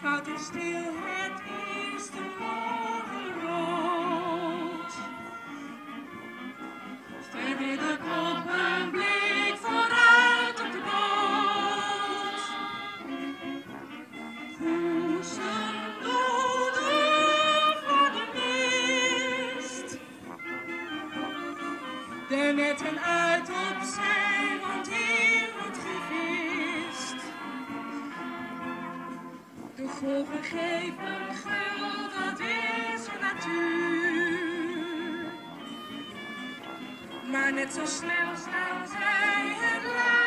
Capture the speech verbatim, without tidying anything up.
koud en stil, het eerste morgenrood. Verder de kop een blik vooruit op de boot. Koersen doden voor de mist. De netten uit op zee, want hier wordt gevist. De golven geven gul, dat is de natuur. Maar net zo snel staan zij het